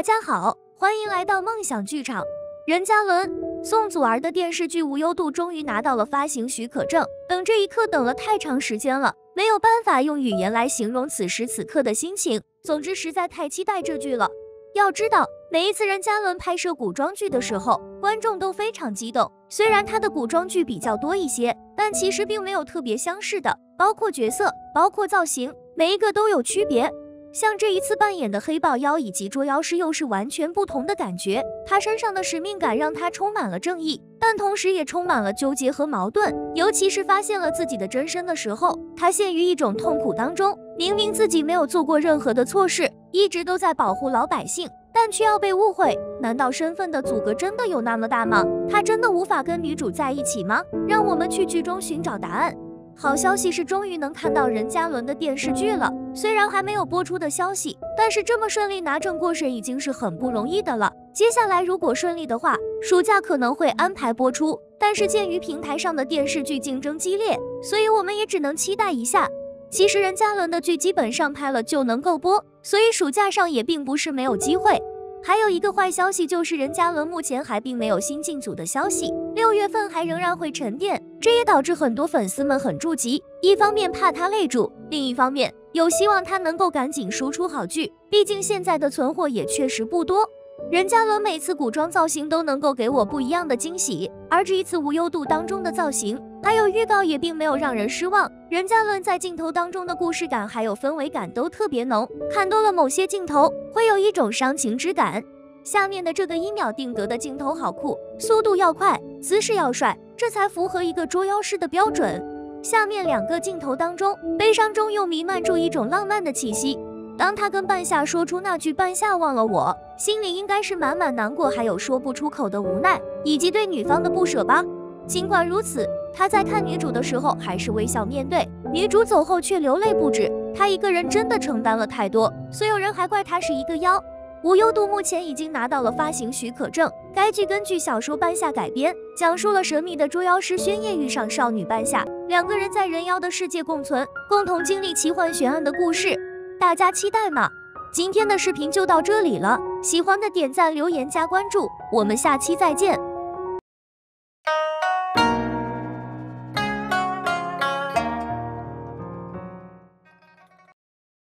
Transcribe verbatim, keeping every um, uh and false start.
大家好，欢迎来到梦想剧场。任嘉伦、宋祖儿的电视剧《无忧渡》终于拿到了发行许可证，等这一刻等了太长时间了，没有办法用语言来形容此时此刻的心情。总之，实在太期待这剧了。要知道，每一次任嘉伦拍摄古装剧的时候，观众都非常激动。虽然他的古装剧比较多一些，但其实并没有特别相似的，包括角色，包括造型，每一个都有区别。像这一次扮演的黑豹妖以及捉妖师又是完全不同的感觉，他身上的使命感让他充满了正义，但同时也充满了纠结和矛盾。尤其是发现了自己的真身的时候，他陷于一种痛苦当中，明明自己没有做过任何的错事，一直都在保护老百姓，但却要被误会。难道身份的阻隔真的有那么大吗？他真的无法跟女主在一起吗？让我们去剧中寻找答案。好消息是终于能看到任嘉伦的电视剧了，虽然还没有播出的消息，但是这么顺利拿证过审已经是很不容易的了。接下来如果顺利的话，暑假可能会安排播出，但是鉴于平台上的电视剧竞争激烈，所以我们也只能期待一下。其实任嘉伦的剧基本上拍了就能够播，所以暑假上也并不是没有机会。还有一个坏消息就是任嘉伦目前还并没有新进组的消息，六月份还仍然会沉淀，这也导致很多粉丝们很着急，一方面怕他累住，另一方面有希望他能够赶紧输出好剧，毕竟现在的存货也确实不多。任嘉伦每次古装造型都能够给我不一样的惊喜，而这一次无忧渡当中的造型还有预告也并没有让人失望。任嘉伦在镜头当中的故事感还有氛围感都特别浓，看多了某些镜头会有一种伤情之感。下面的这个一秒定格的镜头好酷，速度要快，姿势要帅，这才符合一个捉妖师的标准。下面两个镜头当中，悲伤中又弥漫住一种浪漫的气息。当他跟半夏说出那句半夏忘了我，心里应该是满满难过，还有说不出口的无奈，以及对女方的不舍吧。尽管如此，他在看女主的时候还是微笑面对，女主走后却流泪不止。他一个人真的承担了太多，所有人还怪他是一个妖。无忧渡目前已经拿到了发行许可证，该剧根据小说半夏改编，讲述了神秘的捉妖师宣夜遇上少女半夏，两个人在人妖的世界共存，共同经历奇幻悬案的故事。大家期待吗？今天的视频就到这里了，喜欢的点赞、留言、加关注，我们下期再见。